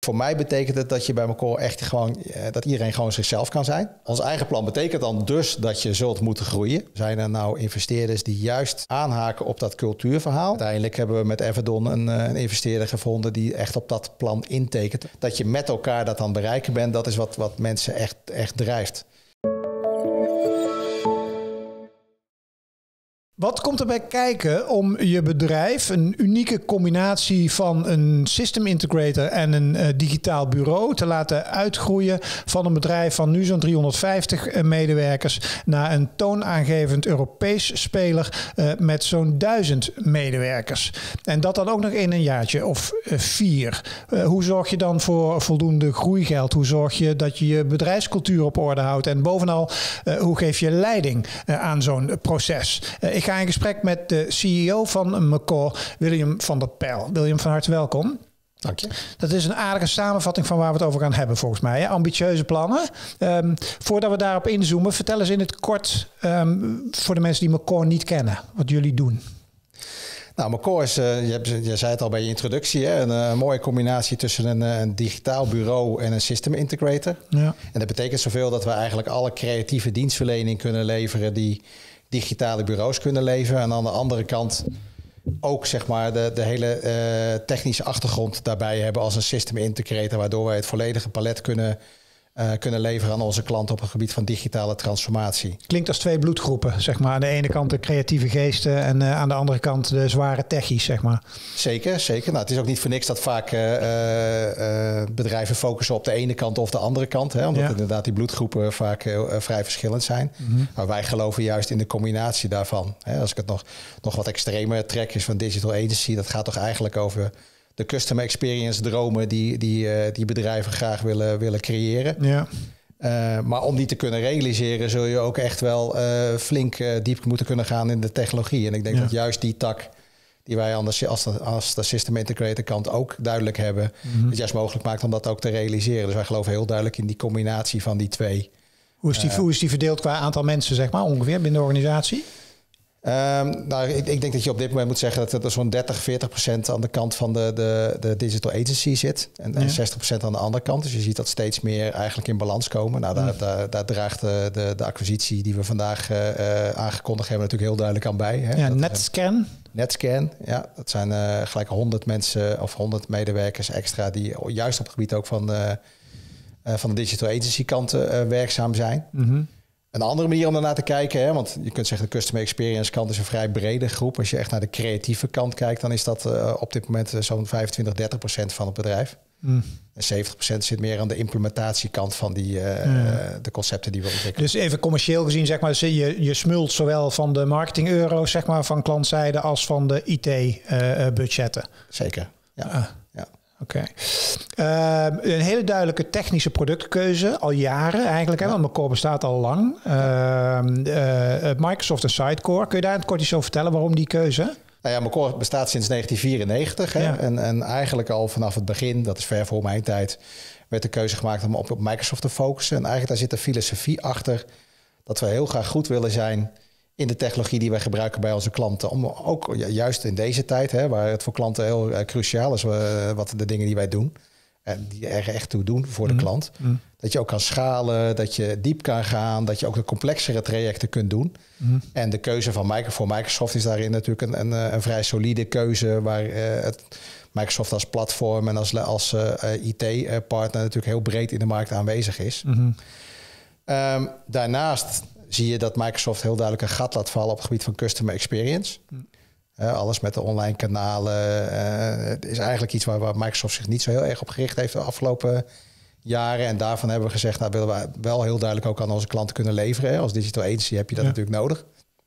Voor mij betekent het dat je bij McCall echt gewoon... dat iedereen gewoon zichzelf kan zijn. Ons eigen plan betekent dan dus dat je zult moeten groeien. Zijn er nou investeerders die juist aanhaken op dat cultuurverhaal? Uiteindelijk hebben we met Everdon een investeerder gevonden die echt op dat plan intekent. Dat je met elkaar dat aan het bereiken bent, dat is wat mensen echt drijft. Wat komt erbij kijken om je bedrijf een unieke combinatie van een system integrator en een digitaal bureau te laten uitgroeien van een bedrijf van nu zo'n 350 medewerkers naar een toonaangevend Europees speler met zo'n 1000 medewerkers? En dat dan ook nog in een jaartje of 4. Hoe zorg je dan voor voldoende groeigeld? Hoe zorg je dat je je bedrijfscultuur op orde houdt? En bovenal, hoe geef je leiding aan zo'n proces? Ik ga in gesprek met de CEO van McCall, William van der Pijl. William, van harte welkom. Dank je. Dat is een aardige samenvatting van waar we het over gaan hebben volgens mij. Hè? Ambitieuze plannen. Voordat we daarop inzoomen, vertel eens in het kort voor de mensen die McCall niet kennen, wat jullie doen. Nou, McCall is, je zei het al bij je introductie, hè, een mooie combinatie tussen een digitaal bureau en een system integrator. Ja. En dat betekent zoveel dat we eigenlijk alle creatieve dienstverlening kunnen leveren die digitale bureaus kunnen leveren. En aan de andere kant ook zeg maar de hele technische achtergrond daarbij hebben als een system integrator, waardoor wij het volledige palet kunnen leveren aan onze klanten op het gebied van digitale transformatie. Klinkt als 2 bloedgroepen, zeg maar. Aan de ene kant de creatieve geesten en aan de andere kant de zware techies, zeg maar. Zeker. Nou, het is ook niet voor niks dat vaak bedrijven focussen op de ene kant of de andere kant. Hè, omdat inderdaad die bloedgroepen vaak vrij verschillend zijn. Mm-hmm. Maar wij geloven juist in de combinatie daarvan. Hè, als ik het nog wat extremer trek is van Digital Agency, dat gaat toch eigenlijk over de customer experience dromen die bedrijven graag willen creëren. Ja. Maar om die te kunnen realiseren zul je ook echt wel flink diep moeten kunnen gaan in de technologie. En ik denk dat juist die tak die wij als de system integrator kant ook duidelijk hebben, het juist mogelijk maakt om dat ook te realiseren. Dus wij geloven heel duidelijk in die combinatie van die twee. Hoe is die verdeeld qua aantal mensen, zeg maar, ongeveer binnen de organisatie? Nou, ik denk dat je op dit moment moet zeggen dat er zo'n 30-40% aan de kant van de digital agency zit. En 60% aan de andere kant. Dus je ziet dat steeds meer eigenlijk in balans komen. Nou, daar draagt de acquisitie die we vandaag aangekondigd hebben natuurlijk heel duidelijk aan bij. Hè? Ja, NetScan. NetScan, ja. Dat zijn gelijk 100 mensen of 100 medewerkers extra die juist op het gebied ook van de digital agency kant werkzaam zijn. Mm-hmm. Een andere manier om daarnaar te kijken, hè, want je kunt zeggen de customer experience kant is een vrij brede groep. Als je echt naar de creatieve kant kijkt, dan is dat op dit moment zo'n 25-30% van het bedrijf. Mm. En 70% zit meer aan de implementatiekant van de concepten die we ontwikkelen. Dus even commercieel gezien, zeg maar, je smult zowel van de marketing euro's, zeg maar, van klantzijde als van de IT-budgetten. Zeker, ja. Oké. Een hele duidelijke technische productkeuze, al jaren eigenlijk, hè, want McCall bestaat al lang. Microsoft en Sitecore. Kun je daar in het kort iets over vertellen? Waarom die keuze? Nou ja, McCall bestaat sinds 1994. Hè? Ja. En eigenlijk al vanaf het begin, dat is ver voor mijn tijd, werd de keuze gemaakt om op Microsoft te focussen. En eigenlijk daar zit de filosofie achter dat we heel graag goed willen zijn in de technologie die wij gebruiken bij onze klanten. Om ook juist in deze tijd, hè, waar het voor klanten heel cruciaal is, wat de dingen die wij doen, die er echt toe doen voor de klant. Mm. Dat je ook kan schalen, dat je diep kan gaan, dat je ook de complexere trajecten kunt doen. Mm. En de keuze voor Microsoft is daarin natuurlijk een vrij solide keuze, waar Microsoft als platform en als IT-partner natuurlijk heel breed in de markt aanwezig is. Mm-hmm. Daarnaast zie je dat Microsoft heel duidelijk een gat laat vallen op het gebied van customer experience. Alles met de online kanalen is eigenlijk iets waar Microsoft zich niet zo heel erg op gericht heeft de afgelopen jaren. En daarvan hebben we gezegd, nou willen we wel heel duidelijk ook aan onze klanten kunnen leveren. Hè. Als digital agency heb je dat natuurlijk nodig.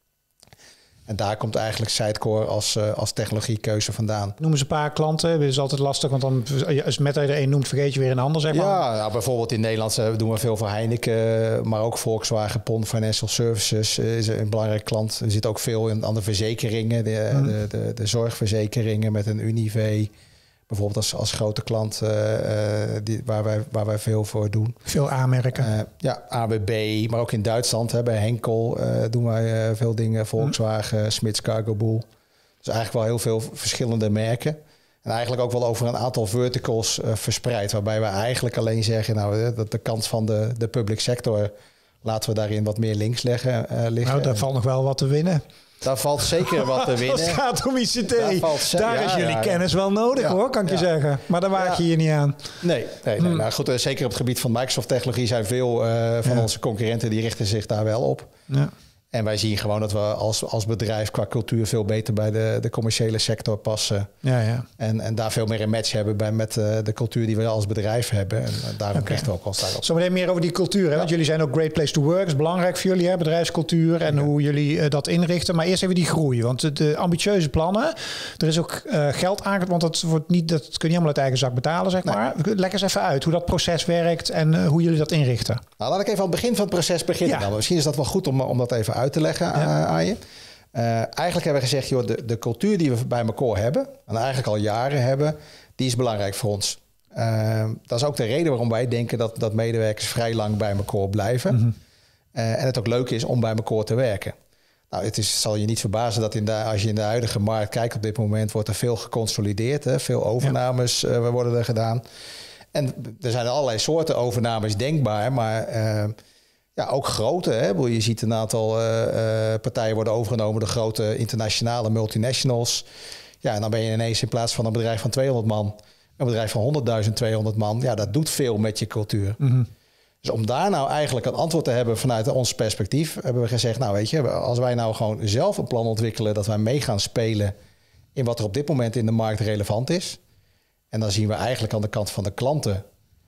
En daar komt eigenlijk Sitecore als technologiekeuze vandaan. Noem eens een paar klanten. Dat is altijd lastig, want dan als met er één noemt, vergeet je weer een ander, zeg maar. Ja, nou, bijvoorbeeld in Nederland doen we veel voor Heineken, maar ook Volkswagen, Pon Financial Services is een belangrijk klant. Er zit ook veel aan de verzekeringen, de zorgverzekeringen met een Unive. Bijvoorbeeld als grote klant waar wij veel voor doen. Veel A-merken. ABB, maar ook in Duitsland. Bij Henkel doen wij veel dingen. Volkswagen, Smits Cargo Bull. Dus eigenlijk wel heel veel verschillende merken. En eigenlijk ook wel over een aantal verticals verspreid. Waarbij we eigenlijk alleen zeggen, nou, dat de kant van de public sector, laten we daarin wat meer links liggen. Nou, daar valt nog wel wat te winnen. Daar valt zeker wat te winnen. Als het gaat om ICT, daar is jullie kennis kennis wel nodig hoor, kan ik je zeggen. Maar daar waag je hier niet aan. Nee. Nou goed, zeker op het gebied van Microsoft-technologie zijn veel van onze concurrenten, die richten zich daar wel op. Ja. En wij zien gewoon dat we als bedrijf qua cultuur veel beter bij de commerciële sector passen. Ja. En daar veel meer een match hebben met de cultuur die we als bedrijf hebben. En daarom richten we ook ons daarop. Zometeen meer over die cultuur. Hè? Want jullie zijn ook Great Place to Work. Dat is belangrijk voor jullie, hè? Bedrijfscultuur en hoe jullie dat inrichten. Maar eerst even die groei. Want de ambitieuze plannen. Er is ook geld aangekomen. Want dat kun je niet allemaal uit eigen zak betalen, zeg maar. Leg eens even uit hoe dat proces werkt en hoe jullie dat inrichten. Nou, laat ik even aan het begin van het proces beginnen. Ja. Nou, misschien is dat wel goed om dat even uit te leggen aan je. Eigenlijk hebben we gezegd, joh, de cultuur die we bij McCoy hebben, en eigenlijk al jaren hebben, die is belangrijk voor ons. Dat is ook de reden waarom wij denken dat medewerkers vrij lang bij McCoy blijven. Mm-hmm. En het ook leuk is om bij McCoy te werken. Nou, het zal je niet verbazen dat als je in de huidige markt kijkt op dit moment, wordt er veel geconsolideerd. Hè? Veel overnames worden er gedaan. En er zijn allerlei soorten overnames denkbaar, maar ook grote. Hè? Je ziet een aantal partijen worden overgenomen door grote internationale multinationals. Ja, en dan ben je ineens in plaats van een bedrijf van 200 man, een bedrijf van 100.200 man. Ja, dat doet veel met je cultuur. Mm-hmm. Dus om daar nou eigenlijk een antwoord te hebben vanuit ons perspectief, hebben we gezegd, nou weet je, als wij nou gewoon zelf een plan ontwikkelen, dat wij mee gaan spelen in wat er op dit moment in de markt relevant is. En dan zien we eigenlijk aan de kant van de klanten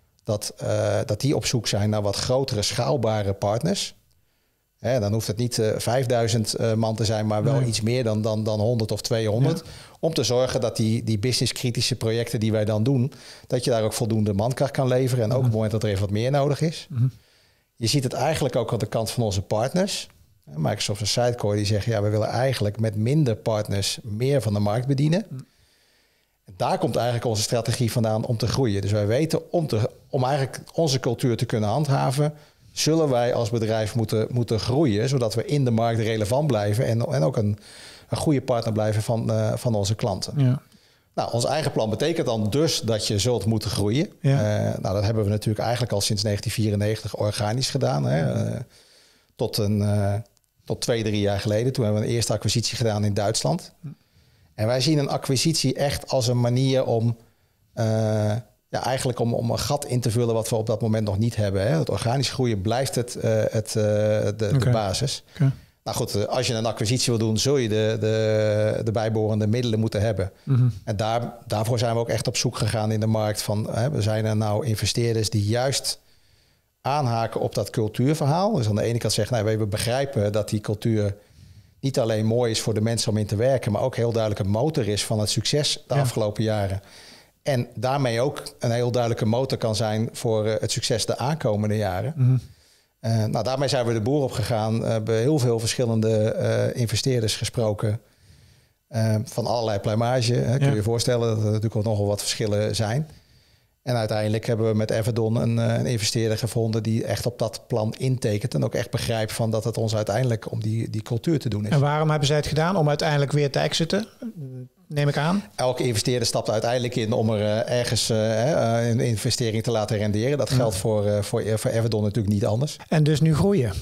dat die op zoek zijn naar wat grotere schaalbare partners. Dan hoeft het niet 5000 man te zijn, maar wel iets meer dan 100 of 200. Ja. Om te zorgen dat die businesskritische projecten die wij dan doen, dat je daar ook voldoende mankracht kan leveren. En ook op het moment dat er even wat meer nodig is. Mm-hmm. Je ziet het eigenlijk ook aan de kant van onze partners. Microsoft en Sitecore die zeggen, ja, we willen eigenlijk met minder partners meer van de markt bedienen. Mm. Daar komt eigenlijk onze strategie vandaan om te groeien. Dus wij weten om eigenlijk onze cultuur te kunnen handhaven, zullen wij als bedrijf moeten groeien, zodat we in de markt relevant blijven en ook een goede partner blijven van onze klanten. Ja. Nou, ons eigen plan betekent dan dus dat je zult moeten groeien. Ja. Dat hebben we natuurlijk eigenlijk al sinds 1994 organisch gedaan. Hè? Tot 2-3 jaar geleden. Toen hebben we een eerste acquisitie gedaan in Duitsland. En wij zien een acquisitie echt als een manier om eigenlijk om een gat in te vullen wat we op dat moment nog niet hebben. Hè. Het organisch groeien blijft de basis. Okay. Nou goed, als je een acquisitie wil doen, zul je de bijbehorende middelen moeten hebben. Mm-hmm. En daarvoor zijn we ook echt op zoek gegaan in de markt van, we zijn er nou investeerders die juist aanhaken op dat cultuurverhaal. Dus aan de ene kant zeggen, we begrijpen dat die cultuur niet alleen mooi is voor de mensen om in te werken, maar ook heel duidelijk een motor is van het succes de afgelopen jaren. En daarmee ook een heel duidelijke motor kan zijn voor het succes de aankomende jaren. Mm-hmm. Daarmee zijn we de boer op gegaan. We hebben heel veel verschillende investeerders gesproken. Van allerlei pluimage. Kun je je voorstellen dat er natuurlijk ook nogal wat verschillen zijn. En uiteindelijk hebben we met Everdon een investeerder gevonden die echt op dat plan intekent. En ook echt begrijpt van dat het ons uiteindelijk om die cultuur te doen is. En waarom hebben zij het gedaan? Om uiteindelijk weer te exiten? Neem ik aan. Elke investeerder stapt uiteindelijk in om er ergens een investering te laten renderen. Dat geldt voor Everdon natuurlijk niet anders. En dus nu groeien.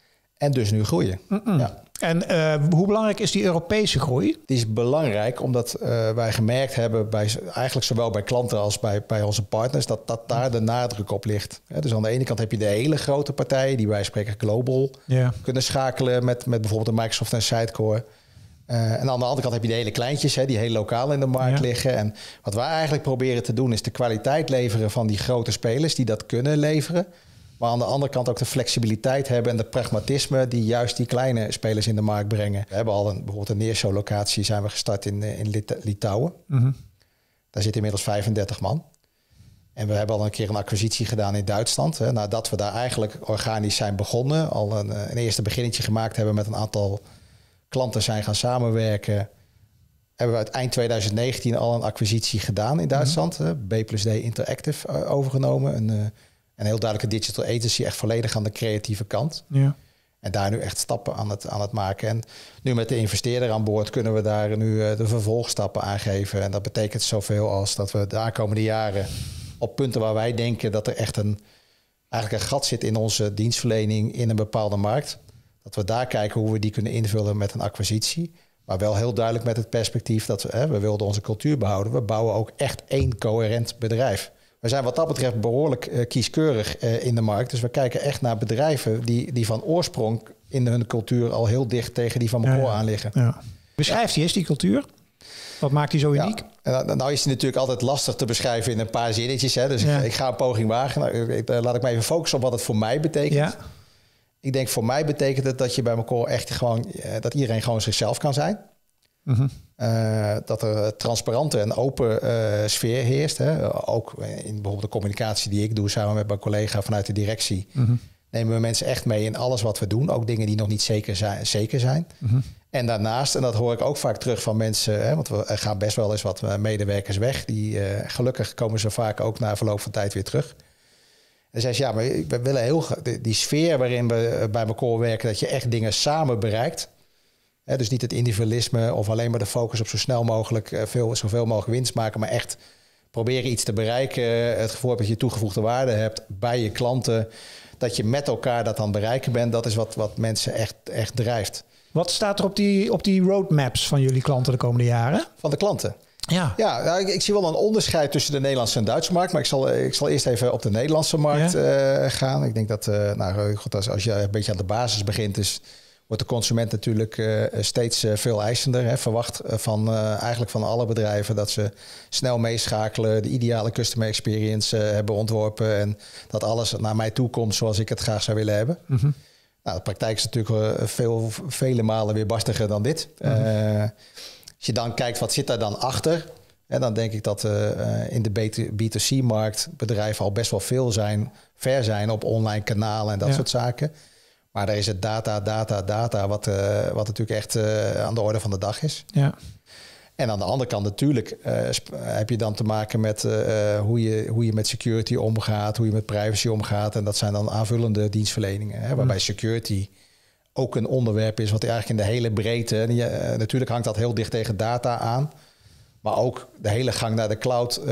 Ja. En hoe belangrijk is die Europese groei? Die is belangrijk omdat wij gemerkt hebben, eigenlijk zowel bij klanten als bij onze partners, dat daar de nadruk op ligt. Dus aan de ene kant heb je de hele grote partijen die wij spreken global kunnen schakelen met bijvoorbeeld de Microsoft en Sitecore. En aan de andere kant heb je de hele kleintjes, die heel lokaal in de markt liggen. En wat wij eigenlijk proberen te doen is de kwaliteit leveren van die grote spelers die dat kunnen leveren. Maar aan de andere kant ook de flexibiliteit hebben en de pragmatisme die juist die kleine spelers in de markt brengen. We hebben al bijvoorbeeld een neershore-locatie zijn we gestart in Litouwen. Mm-hmm. Daar zit inmiddels 35 man. En we hebben al een keer een acquisitie gedaan in Duitsland. Nadat we daar eigenlijk organisch zijn begonnen. Al een eerste beginnetje gemaakt hebben met een aantal klanten zijn gaan samenwerken. Hebben we uit eind 2019 al een acquisitie gedaan in Duitsland. Mm-hmm. B+D Interactive overgenomen. Een heel duidelijke digital agency, echt volledig aan de creatieve kant. Ja. En daar nu echt stappen aan het maken. En nu met de investeerder aan boord kunnen we daar nu de vervolgstappen aan geven. En dat betekent zoveel als dat we de aankomende jaren op punten waar wij denken dat er echt eigenlijk een gat zit in onze dienstverlening in een bepaalde markt. Dat we daar kijken hoe we die kunnen invullen met een acquisitie. Maar wel heel duidelijk met het perspectief dat we wilden onze cultuur behouden. We bouwen ook echt één coherent bedrijf. We zijn wat dat betreft behoorlijk kieskeurig in de markt. Dus we kijken echt naar bedrijven die van oorsprong in hun cultuur al heel dicht tegen die van Macor aan liggen. Ja. Beschrijft die eens die cultuur? Wat maakt die zo uniek? Ja, nou is die natuurlijk altijd lastig te beschrijven in een paar zinnetjes. Hè? Dus ik ga een poging wagen. Laat ik me even focussen op wat het voor mij betekent. Ja. Ik denk voor mij betekent het dat je bij Macor echt gewoon... dat iedereen gewoon zichzelf kan zijn. Mm-hmm. Dat er een transparante en open sfeer heerst. Hè? Ook in bijvoorbeeld de communicatie die ik doe samen met mijn collega vanuit de directie. Mm-hmm. Nemen we mensen echt mee in alles wat we doen. Ook dingen die nog niet zeker zijn. Mm-hmm. En daarnaast, en dat hoor ik ook vaak terug van mensen... Hè, want we gaan best wel eens wat medewerkers weg. Gelukkig komen ze vaak ook na verloop van tijd weer terug. En zei ze, ja, maar we willen heel die sfeer waarin we bij Macor werken... dat je echt dingen samen bereikt. Dus niet het individualisme of alleen maar de focus op zo snel mogelijk... zoveel mogelijk winst maken, maar echt proberen iets te bereiken. Het gevoel dat je toegevoegde waarde hebt bij je klanten... dat je met elkaar dat aan het bereiken bent... dat is wat mensen echt drijft. Wat staat er op die roadmaps van jullie klanten de komende jaren? Van de klanten? Ja, nou, ik zie wel een onderscheid tussen de Nederlandse en Duitse markt. Maar ik zal eerst even op de Nederlandse markt gaan. Ik denk dat als je een beetje aan de basis begint... wordt de consument natuurlijk steeds veel eisender. Hè? Verwacht eigenlijk van alle bedrijven dat ze snel meeschakelen... de ideale customer experience hebben ontworpen... en dat alles naar mij toe komt zoals ik het graag zou willen hebben. Mm-hmm. Nou, de praktijk is natuurlijk vele malen weer barstiger dan dit. Mm-hmm. Als je dan kijkt, wat zit daar dan achter? Dan denk ik dat in de B2C-markt bedrijven al best wel ver zijn op online kanalen en dat soort zaken. Maar daar is het data, wat natuurlijk echt aan de orde van de dag is. Ja. En aan de andere kant natuurlijk heb je dan te maken met hoe je met security omgaat, hoe je met privacy omgaat. En dat zijn dan aanvullende dienstverleningen. Hè, waarbij security ook een onderwerp is wat eigenlijk in de hele breedte... natuurlijk hangt dat heel dicht tegen data aan. Maar ook de hele gang naar de cloud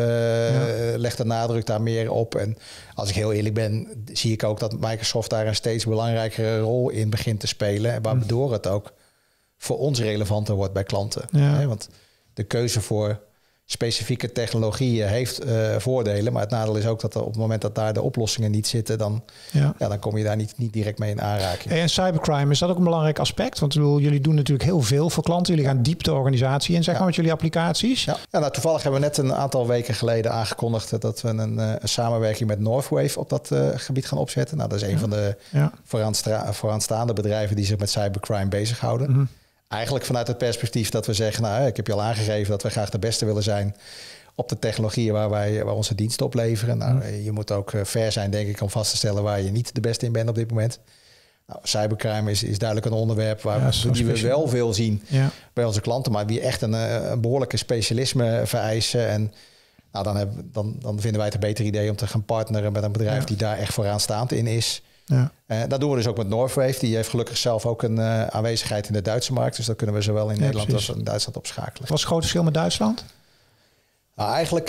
legt de nadruk daar meer op. En als ik heel eerlijk ben, zie ik ook dat Microsoft daar een steeds belangrijkere rol in begint te spelen. Waardoor het ook voor ons relevanter wordt bij klanten. Ja. Want de keuze voor specifieke technologieën heeft voordelen. Maar het nadeel is ook dat op het moment dat daar de oplossingen niet zitten... dan kom je daar niet direct mee in aanraking. En cybercrime, is dat ook een belangrijk aspect? Want jullie doen natuurlijk heel veel voor klanten. Jullie gaan diep de organisatie in, zeg maar, met jullie applicaties. Ja. Nou, toevallig hebben we net een aantal weken geleden aangekondigd... dat we een samenwerking met Northwave op dat gebied gaan opzetten. Nou, dat is een van de vooraanstaande bedrijven... die zich met cybercrime bezighouden. Mm-hmm. Eigenlijk vanuit het perspectief dat we zeggen... nou, ik heb je al aangegeven dat we graag de beste willen zijn... op de technologieën waar wij onze diensten opleveren. Nou, je moet ook fair zijn, denk ik, om vast te stellen... waar je niet de beste in bent op dit moment. Nou, cybercrime is duidelijk een onderwerp... die we wel veel zien bij onze klanten... maar die echt een behoorlijke specialisme vereisen... En nou, dan vinden wij het een beter idee om te gaan partneren... met een bedrijf die daar echt vooraanstaand in is... Ja. Dat doen we dus ook met Northwave. Die heeft gelukkig zelf ook een aanwezigheid in de Duitse markt. Dus dat kunnen we zowel in Nederland als in Duitsland opschakelen. Wat is het grote verschil met Duitsland? Nou, eigenlijk,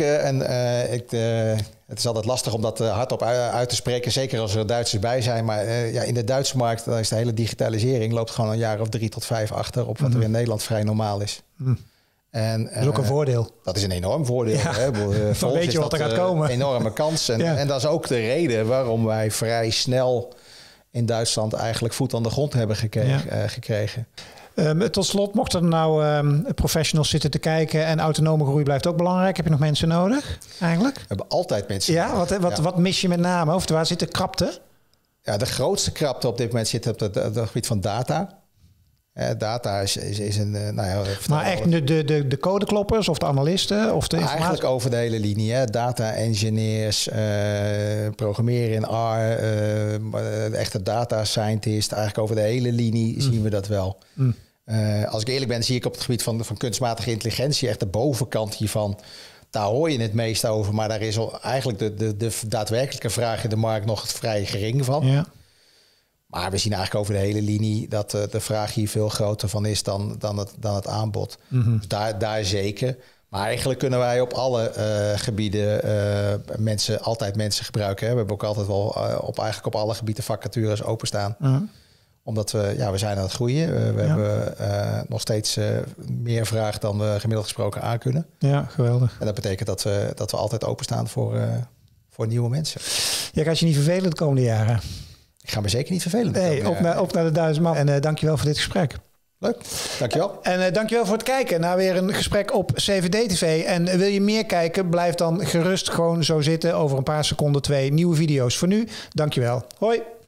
het is altijd lastig om dat hardop uit te spreken. Zeker als er Duitsers bij zijn. Maar in de Duitse markt is de hele digitalisering... loopt gewoon een jaar of 3 tot 5 achter... op wat er in Nederland vrij normaal is. En, dat is ook een voordeel. Dat is een enorm voordeel. Ja. Hè? Dan weet je wat er gaat komen. Een enorme kans. En dat is ook de reden waarom wij vrij snel in Duitsland eigenlijk voet aan de grond hebben gekregen. Tot slot, mochten er nou professionals zitten te kijken en autonome groei blijft ook belangrijk. Heb je nog mensen nodig eigenlijk? We hebben altijd mensen nodig. Wat mis je met name? Of waar zit de krapte? Ja, de grootste krapte op dit moment zit op het gebied van data. Data is een... maar echt de codekloppers of de analisten? Of de eigenlijk over de hele linie. Hè? Data engineers, programmeren in R, echte data scientist. Eigenlijk over de hele linie zien we dat wel. Als ik eerlijk ben, zie ik op het gebied van kunstmatige intelligentie... echt de bovenkant hiervan. Daar hoor je het meest over. Maar daar is eigenlijk de daadwerkelijke vraag in de markt nog vrij gering van. Ja. Maar we zien eigenlijk over de hele linie dat de vraag hier veel groter van is dan het aanbod. Dus daar zeker. Maar eigenlijk kunnen wij op alle gebieden altijd mensen gebruiken. Hè. We hebben ook altijd wel eigenlijk op alle gebieden vacatures openstaan. Omdat we zijn aan het groeien. We hebben nog steeds meer vraag dan we gemiddeld gesproken aan kunnen. Ja, geweldig. En dat betekent dat we altijd openstaan voor nieuwe mensen. Ja, gaat je niet vervelen de komende jaren? Ik ga me zeker niet vervelen. Nee, op naar de 1000 man. En dankjewel voor dit gesprek. Leuk, dankjewel. En dankjewel voor het kijken naar weer een gesprek op CVD-TV. En wil je meer kijken, blijf dan gerust gewoon zo zitten. Over een paar seconden 2 nieuwe video's. Voor nu, dankjewel. Hoi.